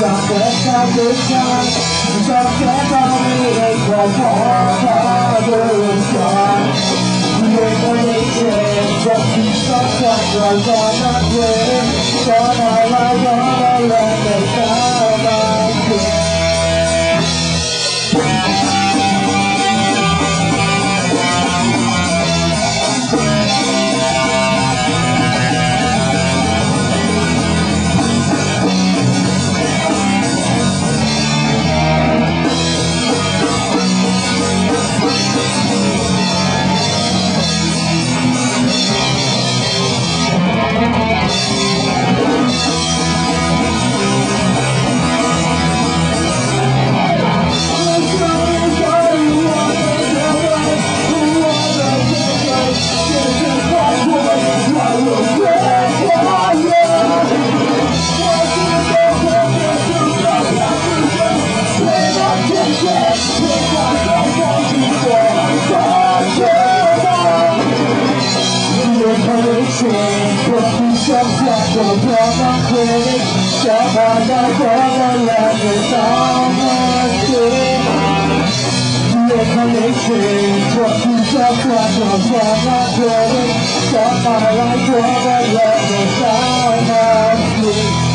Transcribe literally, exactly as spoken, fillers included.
Don't get out this time. Don't get on me, ain't no more harder and gone. We're gonna change, but we stuck up, we're gonna quit. Gonna lie, gonna let the time out quick. Sometimes I'm gonna quit. Sometimes I'm gonna let it down and quit. We're gonna change, but sometimes I'm gonna quit. Sometimes I'm gonna let it down and quit.